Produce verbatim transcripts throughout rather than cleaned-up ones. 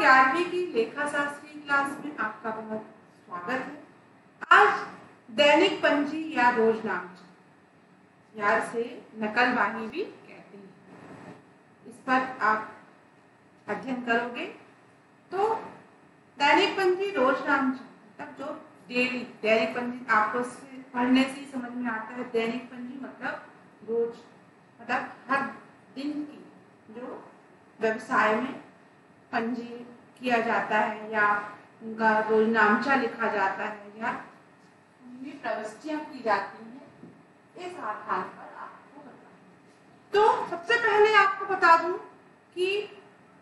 ग्यारहवीं की लेखा शास्त्री क्लास में आपका बहुत स्वागत है। आज दैनिक पंजी या रोजनामचा यार से नकलबाही भी कहते हैं, इस पर आप अध्ययन करोगे। तो दैनिक पंजी रोजनामचा मतलब जो डेली दैनिक पंजी आपको पढ़ने से ही समझ में आता है। दैनिक पंजी मतलब रोज मतलब हर दिन की जो व्यवसाय में पंजी किया जाता है या उनका रोजनामचा लिखा जाता है या उनमें प्रविष्टियां की जाती हैं, इस आधार पर आपको बता दूं। तो सबसे पहले आपको बता दूं कि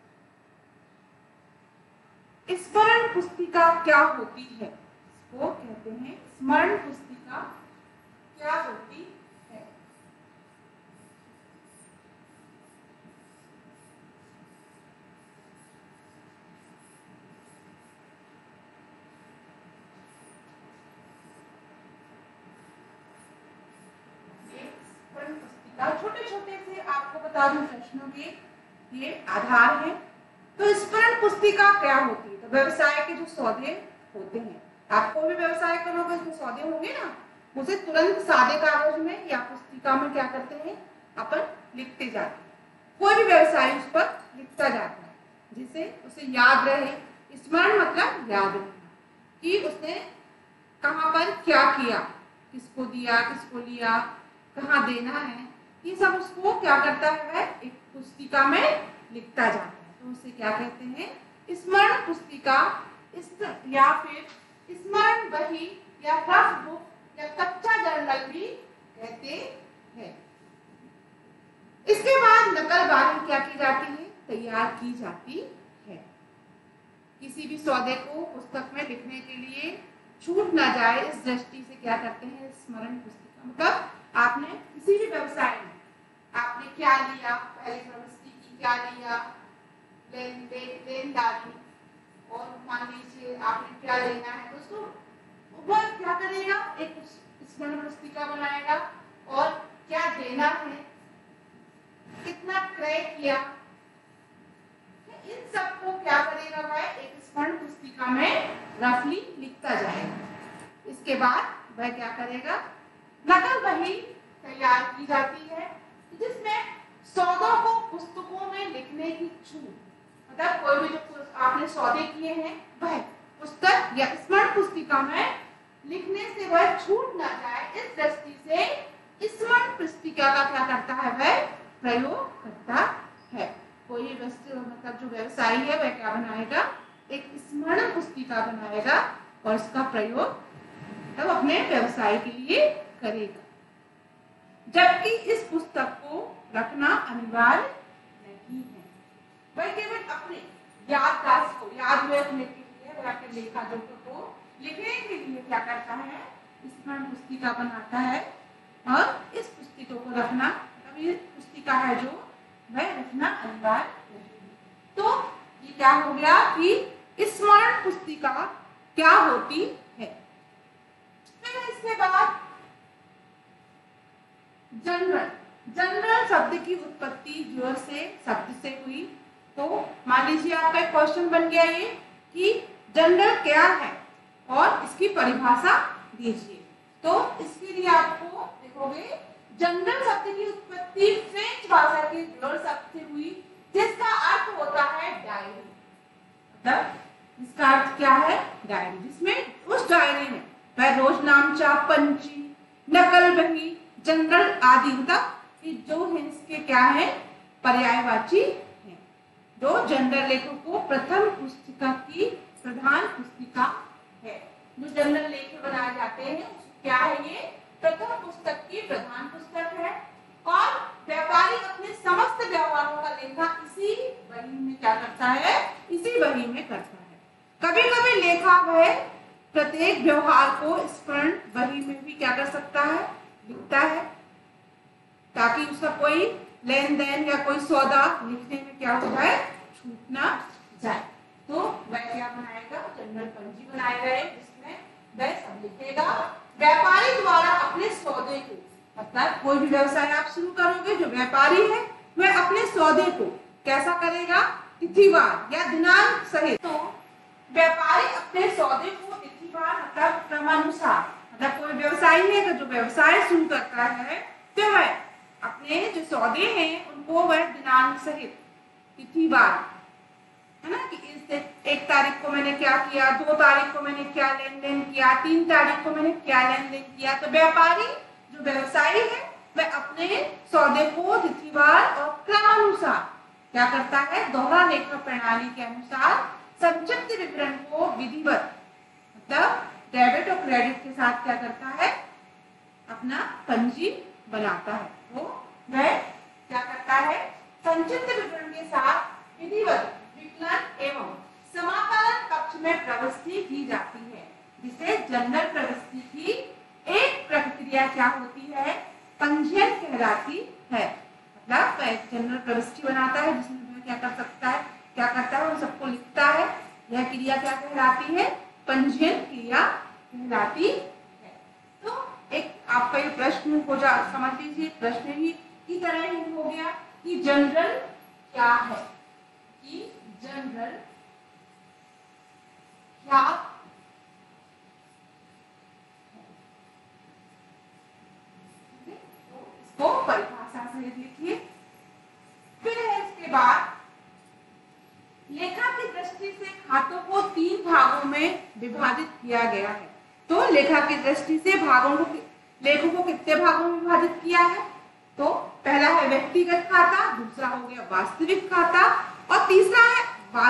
स्मरण पुस्तिका क्या होती है। इसको कहते हैं स्मरण पुस्तिका क्या होती है। छोटे छोटे से आपको बता दूं प्रश्नों के ये आधार है। तो स्मरण पुस्तिका क्या होती है। तो व्यवसाय के जो सौदे होते हैं, आपको भी व्यवसाय करोगे तो सौदे होंगे ना, उसे तुरंत सादे कागज में या पुस्तिका में क्या करते हैं अपन लिखते जाते हैं। कोई भी व्यवसाय उस पर लिखता जाता है जिसे उसे याद रहे। स्मरण मतलब याद रखना कि उसने कहाँ पर क्या किया, किसको दिया, किसको लिया, कहाँ देना है, ये सब उसको क्या करता है एक पुस्तिका में लिखता जाता है। तो उसे क्या कहते हैं स्मरण पुस्तिका या फिर स्मरण बही या रफ बुक या कच्चा जर्नल भी कहते हैं। इसके बाद नकलबाही क्या की जाती है, तैयार की जाती है। किसी भी सौदे को पुस्तक में लिखने के लिए छूट ना जाए इस दृष्टि से क्या करते हैं स्मरण पुस्तिका। मतलब आपने किसी भी व्यवसाय में आपने क्या लिया, पहले प्रविष्टि की क्या लिया, लेन देनदारी, और मान लीजिए आपने क्या लेना है दोस्तों, वह क्या करेगा एक स्मरण पुस्तिका बनाएगा। और क्या देना है, कितना क्रय किया, इन सबको क्या करेगा वह एक स्मरण पुस्तिका में रफली लिखता जाएगा। इसके बाद वह क्या करेगा नकलबही तैयार की जाती है जिसमें सौदों को पुस्तकों में लिखने की छूट, मतलब कोई भी जो आपने सौदे किए हैं वह पुस्तक या स्मरण पुस्तिका में लिखने से वह छूट ना जाए इस दृष्टि से स्मरण पुस्तिका का क्या करता है वह प्रयोग करता है। कोई वस्तु मतलब जो व्यवसायी है वह क्या बनाएगा एक स्मरण पुस्तिका बनाएगा और इसका प्रयोग तब अपने व्यवसाय के लिए करेगा। जबकि इस पुस्तक को रखना अनिवार्य नहीं है, वह केवल अपने याददाश्त को याद रखने के लिए वह अपने लेखा जोखों को लिखने के लिए क्या करता है स्मरण पुस्तिका बनाता है। और इस पुस्तिका को रखना मतलब ये पुस्तिका है जो वह रखना अनिवार्य नहीं है। तो ये क्या हो गया कि स्मरण पुस्तिका क्या होती है। फिर इसके बाद जनरल जनरल शब्द की उत्पत्ति जो से शब्द से हुई। तो मान लीजिए आपका एक क्वेश्चन बन गया ये कि जनरल क्या है और इसकी परिभाषा दीजिए। तो इसके लिए आपको देखोगे जनरल शब्द की उत्पत्ति फ्रेंच भाषा के जनरल शब्द से हुई जिसका अर्थ होता है डायरी। मतलब इसका अर्थ क्या है डायरी, जिसमें उस डायरी में वह रोजनामचा, पंजी, नकलबही, जनरल आदि मतलब जो है इसके क्या है पर्यायवाची है। जो जनरल लेखों को प्रथम पुस्तिका की प्रधान पुस्तिका है। जो जनरल लेख बनाए जाते हैं क्या है ये प्रथम पुस्तक की प्रधान पुस्तक है। और व्यापारी अपने समस्त व्यवहारों का लेखा इसी बही में क्या करता है इसी बही में करता है। कभी कभी लेखा वह प्रत्येक व्यवहार को स्मरण बही में भी क्या कर सकता है लिखता है, ताकि उसका कोई लेन देन या कोई सौदा लिखने में क्या हो जाए छूट ना जाए। तो वह क्या बनाएगा जनरल पंजी बनाएगा जिसमें वह सब लिखेगा। व्यापारी द्वारा अपने सौदे को मतलब कोई भी व्यवसाय आप शुरू करोगे, जो व्यापारी है वह अपने सौदे को कैसा करेगा तिथिवार या दिनांक सहित व्यवसायी है जो व्यवसाय शुरू करता है तो वह अपने जो सौदे हैं उनको वह दिनांक सहित तिथिवार, है ना, कि इस एक तारीख को मैंने क्या किया, दो तारीख को मैंने क्या लेन देन किया, तीन तारीख को मैंने क्या लेन देन किया। तो व्यापारी जो व्यवसायी है वह अपने सौदे को तिथिवार और क्रमानुसार क्या करता है, दोहरा लेखा प्रणाली के अनुसार संक्षिप्त विवरण को विधिवत मतलब डेबिट और क्रेडिट के साथ क्या करता है, अपना पंजी बनाता है। तो वह क्या करता है, संक्षिप्त विवरण के साथ विधिवत विकलन एवं समाकलन कक्ष में प्रविष्टि की जाती है, जिसे जनरल प्रविष्टि की एक प्रक्रिया क्या होती है, पंजीयन कहलाती है। मतलब जनरल प्रविष्टि बनाता है जिसमें वह क्या कर सकता है, क्या करता है, उन सबको लिखता है। यह क्रिया क्या कहलाती है, पंजीयन क्रिया कहलाती है। तो एक आपका ये प्रश्न हो जा समझ लीजिए, प्रश्न ही की तरह ही हो गया कि जनरल क्या है, कि जनरल क्या है, तो इसको परिभाषा से देखिए। फिर है इसके बाद लेखा की दृष्टि से खातों को तीन भागों में विभाजित किया गया है। तो लेखा की दृष्टि से भागों को लेखों को कितने भागों में विभाजित किया है, तो पहला है व्यक्तिगत खाता, दूसरा हो गया वास्तविक खाता और तीसरा है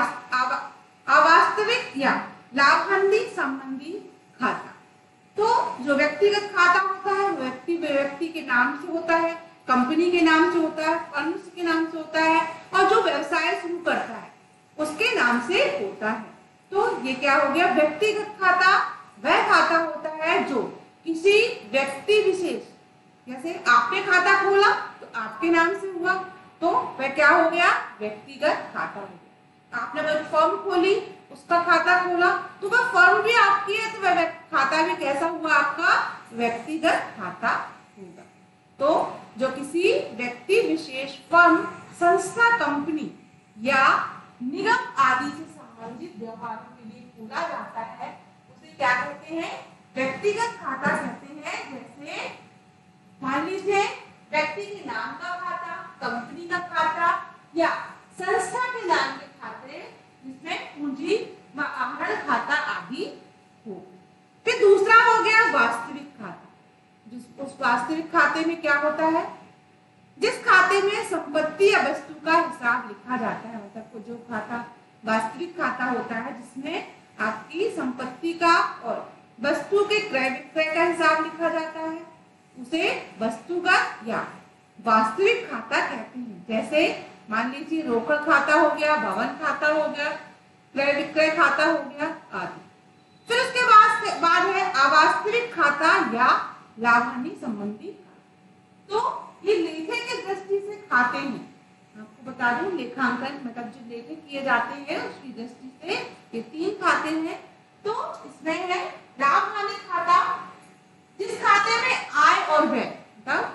अवास्तविक या लाभांशी संबंधी खाता। तो जो व्यक्तिगत खाता होता है व्यक्ति व्यक्ति के नाम से होता है, कंपनी के नाम से होता है, फर्म के नाम से होता है और जो व्यवसाय शुरू करता है उसके नाम से होता है। तो ये क्या हो गया, व्यक्तिगत खाता वह खाता होता है जो किसी व्यक्ति विशेष, जैसे आपने खाता खोला तो आपके नाम से हुआ, तो वह क्या हो गया, व्यक्तिगत खाता हो गया। आपने कोई फर्म खोली, उसका खाता खोला तो वह फर्म भी आपकी है, तो वह खाता भी कैसा हुआ, आपका व्यक्तिगत खाता होगा। तो जो किसी व्यक्ति विशेष, फर्म, संस्था, कंपनी या निगम आदि से संबंधित व्यवहारों के लिए खोला जाता है उसे क्या कहते हैं, व्यक्तिगत खाता कहते हैं। जैसे मान लीजिए व्यक्ति के नाम का खाता, कंपनी का खाता या संस्था के नाम के खाते जिसमें पूंजी व आहरण खाता आदि हो। फिर दूसरा हो गया वास्तविक खाता, जिस उस वास्तविक खाते में क्या होता है, जिस खाते में संपत्ति या वस्तु का हिसाब लिखा जाता है। मतलब जो खाता वास्तविक खाता होता है जिसमें आपकी संपत्ति का और वस्तु के क्रय विक्रय का हिसाब लिखा जाता है, उसे वस्तुगत या वास्तविक खाता कहते हैं। जैसे मान लीजिए रोकड़ खाता हो गया, भवन खाता हो गया, क्रय विक्रय खाता हो गया आदि। फिर उसके बाद बाद है अवास्तविक खाता या लाभांशी संबंधी खाता। तो ये लेखे की दृष्टि से खाते हैं, आपको बता दूं लेखांकन मतलब जो लेखे किए जाते हैं उसकी दृष्टि से ये तीन खाते हैं। तो इसमें है लाभ हानि खाता, जिस खाते में आय और व्यय, मतलब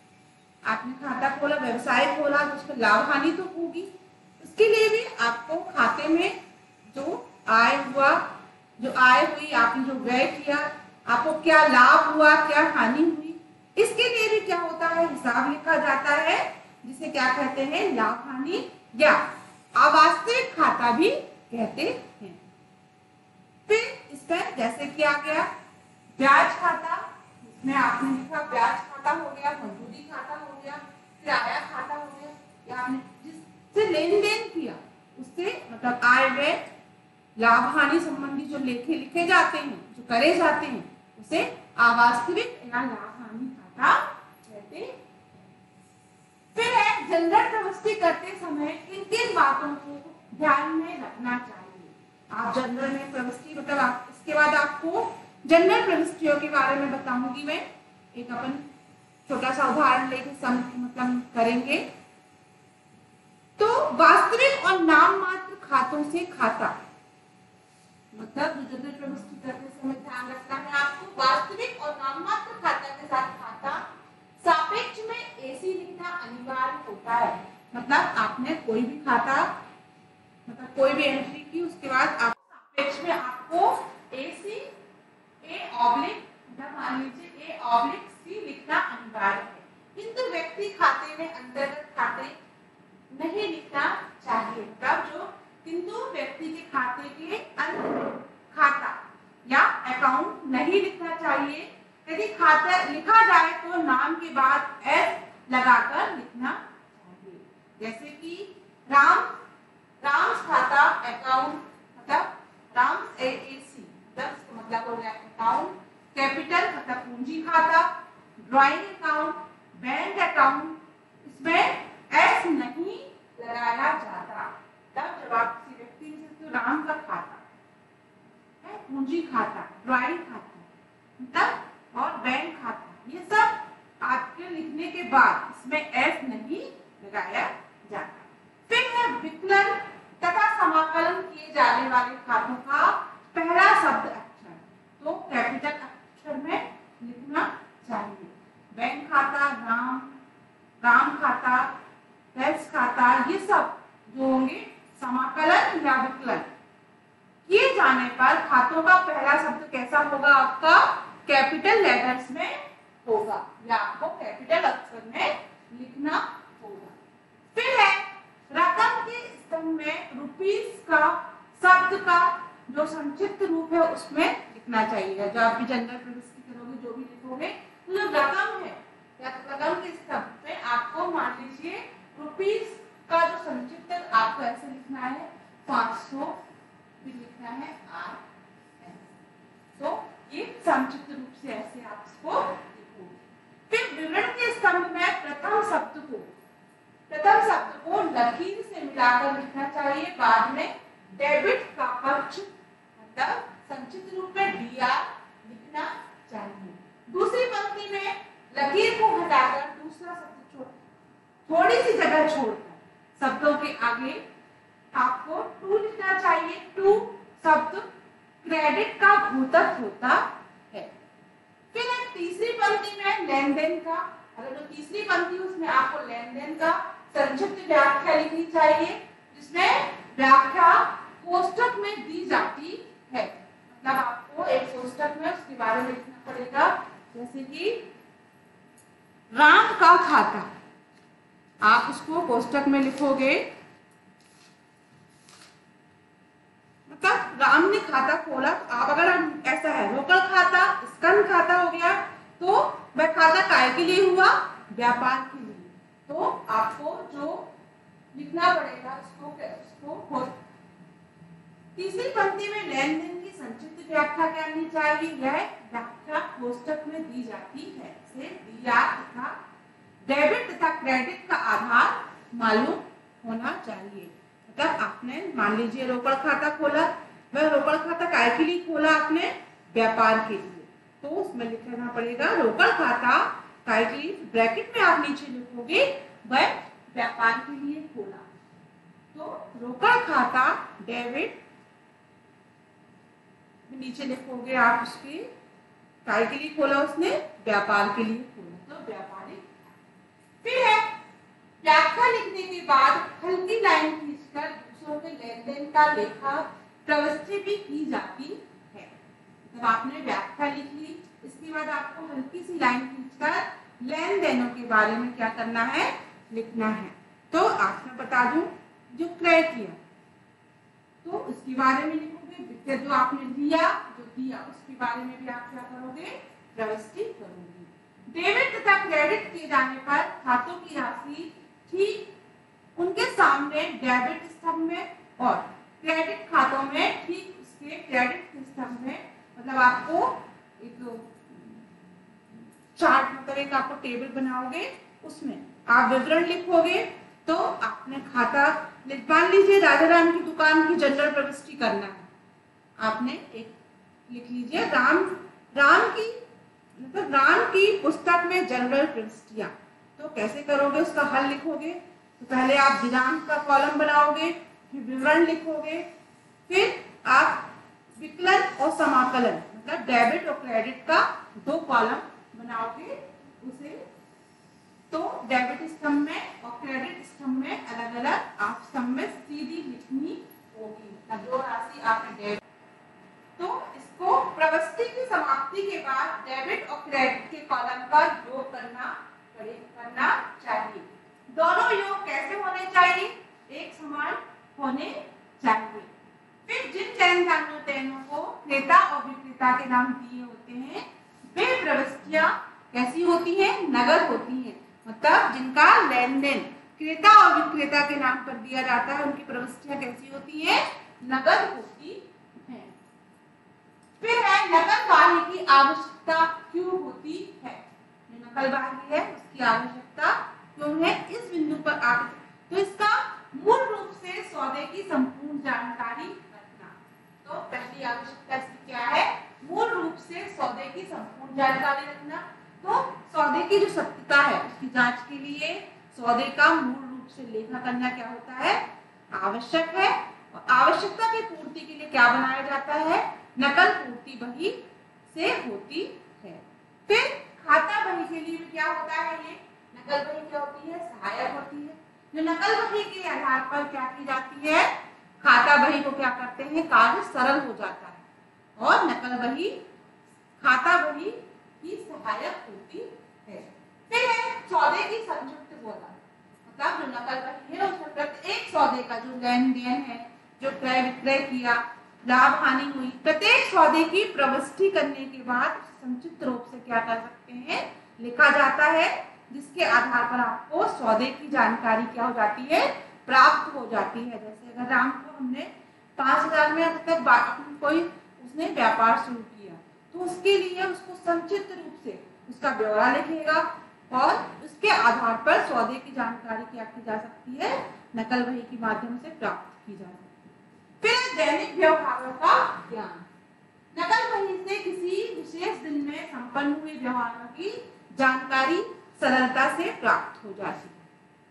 आपने खाता खोला, व्यवसाय खोला तो उसमें लाभ हानि तो होगी, उसके लिए भी आपको खाते में जो आय हुआ, जो आय हुई, आपने जो व्यय किया, आपको क्या लाभ हुआ, क्या हानि हुई, इसके लिए भी क्या होता है, हिसाब लिखा जाता है, जिसे क्या कहते हैं, लाभ हानि या अवास्तविक खाता भी कहते हैं। फिर इसका जैसे किया गया ब्याज खाता, इसमें आपने लिखा ब्याज खाता हो गया, मजदूरी खाता हो गया, किराया खाता हो गया, या आपने जिससे लेन देन किया उससे मतलब आय व्यय लाभ हानि संबंधी जो लेखे लिखे जाते हैं, जो करे जाते हैं, उसे अवास्तविक या लाभ हानि खाता कहते हैं। फिर है जनरल प्रविष्टि करते समय किन किन बातों को ध्यान में रखना चाहिए। आप जनरल में प्रविष्टि मतलब आप इसके बाद आपको जनरल प्रविष्टियों के बारे में बताऊंगी मैं। एक अपन छोटा सा उदाहरण लेके सम मतलब करेंगे। तो वास्तविक और नाम मात्र खातों से खाता, मतलब जो जनरल प्रविष्टि करते समय ध्यान रखना है आपको, वास्तविक और नाम मात्र खाता के साथ खाता सापेक्ष में एसी लिखना अनिवार्य होता है। मतलब आपने कोई भी खाता मतलब कोई भी एंट्री की, उसके बाद आप सापेक्ष में आपको एसी ए ऑब्लिक मतलब मान लीजिए ए व्यक्ति के खाते के अंत में खाता या अकाउंट नहीं लिखना चाहिए। यदि खाता लिखा जाए तो नाम के बाद एस लगाकर लिखना चाहिए। जैसे कि राम राम्स खाता अकाउंट, मतलब राम्स ए ए सी, मतलब मतलब हो गया अकाउंट। कैपिटल मतलब पूंजी खाता, ड्राइंग अकाउंट, बैंक अकाउंट, इसमें एस नहीं लगाया जाता। तब जब आप किसी व्यक्ति से तो राम का खाता है, पूंजी खाता, ड्राइंग खाता, मतलब और बैंक खाता, ये सब आपके लिखने के बाद इसमें एस नहीं लगाया जाता। फिर है विकलन तथा समाकलन किए जाने वाले खातों का पहला शब्द अक्षर, तो कैपिटल अक्षर में लिखना चाहिए। बैंक खाता, राम राम खाता, टैक्स खाता, ये सब जो होंगे समाकलन या विकलन किए जाने पर खातों का पहला शब्द कैसा होगा? आपका कैपिटल लेटर्स में होगा या आपको कैपिटल अक्षर में लिखना होगा। फिर है रकम के स्तंभ में रुपीस का शब्द का जो संक्षिप्त रूप है उसमें लिखना चाहिए। जो आप भी जनरल प्रविष्टि करोगे, जो भी लिखोगे, तो जो रकम है या रकम के स्तंभ में आपको मान लीजिए रुपीस का जो संक्षिप्त आपको ऐसे लिखना है, पाँच सौ भी लिखना है आर एस, तो ये संक्षिप्त रूप से ऐसे आप इसको लिखोगे। फिर विवरण के स्तंभ में प्रथम शब्द को प्रथम शब्द को लकीर से मिलाकर लिखना चाहिए। बाद में डेबिट का पक्ष मतलब संक्षिप्त रूप में डी आर लिखना चाहिए। दूसरी पंक्ति में लकीर को हटाकर दूसरा शब्द छोड़ थोड़ी सी जगह छोड़कर शब्दों के आगे आपको टू लिखना चाहिए। टू शब्द क्रेडिट का घोतक होता है। फिर तीसरी पंक्ति में लेन देन का, अगर जो तीसरी पंक्ति उसमें आपको लेन देन का संक्षिप्त व्याख्या लिखनी चाहिए, जिसमें व्याख्या कोष्टक में दी जाती है। मतलब आपको एक कोष्टक में उसके बारे में लिखना पड़ेगा। जैसे कि राम का खाता, आप उसको कोष्टक में लिखोगे, मतलब राम ने खाता खोला। आप अगर ऐसा है रोकड़ खाता, स्कंद खाता हो गया, तो वह खाता काय के लिए हुआ? व्यापार के लिए। तो आपको जो लिखना पड़ेगा उसको उसको तीसरी पंक्ति में लेन देन की संक्षिप्त व्याख्या करनी चाहिए। यह व्याख्या कोष्टक में दी जाती है। से दिया तथा डेबिट तथा क्रेडिट का आधार मालूम होना चाहिए। मतलब आपने मान लीजिए रोकड़ खाता खोला, वह रोकड़ खाता काय के लिए खोला? आपने व्यापार के लिए, तो उसमें लिखना पड़ेगा रोकड़ खाता काय के लिए, ब्रैकेट में आप नीचे लिखोगे वह व्यापार के लिए खोला। तो रोकड़ खाता डेबिट नीचे लिखोगे आप उसके काय के लिए खोला, उसने व्यापार के लिए खोला, तो व्यापारिक। फिर है व्याख्या लिखने के बाद हल्की लाइन खींचकर दूसरों के लेन देन का लेखा प्रविष्टि भी की जाती है। जब आपने व्याख्या लिख ली, इसके बाद आपको हल्की सी लाइन खींचकर लेन देनों के बारे में क्या करना है? लिखना है। तो आपने बता दूं, जो क्रय किया तो उसके बारे में लिखोगे, वित्त जो आपने लिया, जो दिया, उसके बारे में भी आप क्या करोगे? प्रविष्टि करोगे। डेबिट तथा क्रेडिट किए जाने पर खातों की राशि ठीक उनके सामने डेबिट स्तंभ में और क्रेडिट खातों में ठीक उसके क्रेडिट स्तंभ में, मतलब आपको एक चार्ट, मतलब एक आपको टेबल बनाओगे, उसमें आप विवरण लिखोगे। तो आपने खाता मान लीजिए राजा राम की दुकान की जनरल प्रविष्टि करना है, आपने एक लिख लीजिए राम राम की मतलब राम की पुस्तक में जनरल प्रविष्टियां। तो कैसे करोगे? उसका हल लिखोगे। तो पहले आप दिनांक का कॉलम बनाओगे, फिर विवरण लिखोगे, फिर आप विकलन और समाकलन मतलब डेबिट और क्रेडिट का दो कॉलम बनाओगे उसे। तो डेबिट स्तंभ में और क्रेडिट स्तंभ में अलग अलग आप स्तंभ में सीधी लिखनी होगी, मतलब जो राशि आपने डेबिट। तो इसको प्रविष्टि की समाप्ति के बाद डेबिट और क्रेडिट के कॉलम का योग करना पड़े करना चाहिए। दोनों योग कैसे होने चाहिए? एक समान होने चाहिए। लेन दानों तैनों को क्रेता और विक्रेता के नाम दिए होते हैं वे प्रविष्टियां कैसी होती हैं? नगद होती हैं। मतलब जिनका लेन देन क्रेता और विक्रेता के नाम पर दिया जाता है उनकी प्रविष्टियां कैसी होती हैं? नगद होती हैं। फिर है नकल बाही की आवश्यकता क्यों होती है? जो नकल बाही है उसकी आवश्यकता क्यों है? इस बिंदु पर आप तो इसका मूल रूप से सौदे की संपूर्ण जानकारी रखना। तो पहली आवश्यकता इसकी क्या है? मूल रूप से सौदे की संपूर्ण जानकारी रखना। तो सौदे की जो सत्यता है उसकी जांच के लिए सौदे का मूल रूप से लेखा करना क्या होता है? आवश्यक है। और आवश्यकता की पूर्ति के लिए क्या बनाया जाता है? नकल पूर्ति बही से होती है। फिर खाता बही के लिए भी क्या होता है? ये नकल बही क्या होती है? सहायक होती है। जो नकल बही के आधार पर क्या की जाती है? खाता बही को क्या करते हैं? कार्य सरल हो जाता है और नकल बही खाता बही की सहायक होती है। फिर है सौदे की संक्षिप्त विवरण। मतलब जो नकल बही है उसमें प्रत्येक सौदे का जो लेन देन है, जो क्रय विक्रय किया, लाभ हानि हुई, प्रत्येक सौदे की प्रविष्टि करने के बाद संक्षिप्त रूप से क्या कर सकते हैं? लिखा जाता है, जिसके आधार पर आपको सौदे की जानकारी क्या हो जाती है? प्राप्त हो जाती है। जैसे अगर राम को हमने पांच हजार में अब तक कोई उसने व्यापार शुरू किया तो उसके लिए उसको संक्षिप्त रूप से उसका ब्यौरा लिखेगा और उसके आधार पर सौदे की जानकारी क्या की जा सकती है? नकल बही के माध्यम से प्राप्त की जा सकती है। फिर दैनिक व्यवहारों का ज्ञान। नकल बही से किसी विशेष दिन में संपन्न हुए व्यवहारों की जानकारी सरलता से प्राप्त हो जाती है।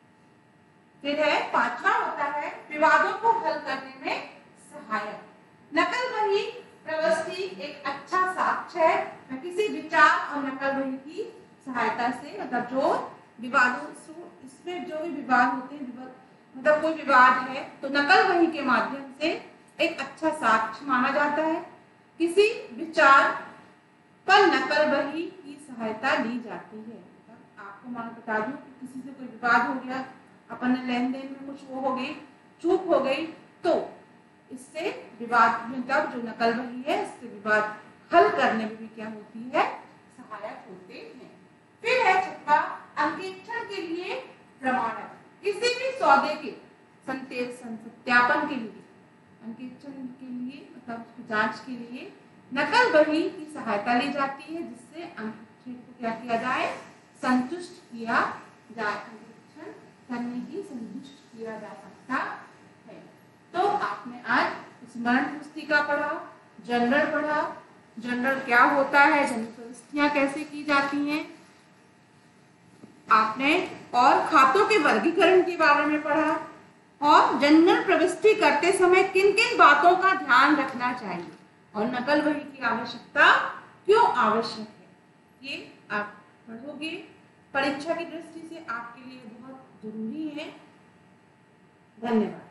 फिर है पांचवा होता है विवादों को हल करने में सहायक। नकल बही प्रविष्टि एक अच्छा साक्ष्य है। किसी विचार और नकल बही की सहायता से मतलब जो विवादों इसमें जो भी विवाद होते हैं, मतलब कोई विवाद है तो नकल बही के माध्यम से एक अच्छा साक्ष्य माना जाता है। किसी विचार पर नकल बही की सहायता ली जाती है। आपको मैं बता दूं कि किसी से कोई विवाद हो गया, अपन लेन देन में कुछ वो हो गई, चूक हो गई, तो इससे विवाद मतलब जो नकल बही है इससे विवाद हल करने में भी क्या होती है? सहायक होते हैं। फिर है छठवा अंकेक्षण के लिए प्रमाणक। किसी भी सौदे के सत्यापन के लिए अंकेक्षण के लिए मतलब उसकी जांच के लिए नकल बही की सहायता ली जाती है, जिससे अंकेक्षण को क्या किया जाए? संतुष्ट किया जाए। अंकेक्षण करने की संतुष्ट किया जा सकता है। तो आपने आज स्मरण पुस्तिका पढ़ा, जनरल पढ़ा। जनरल क्या होता है, जनरल प्रविष्टियां कैसे की जाती हैं आपने, और खातों के वर्गीकरण के बारे में पढ़ा, और जनरल प्रविष्टि करते समय किन किन बातों का ध्यान रखना चाहिए, और नकल बही की आवश्यकता क्यों आवश्यक है, ये आप पढ़ोगे। परीक्षा की दृष्टि से आपके लिए बहुत जरूरी है। धन्यवाद।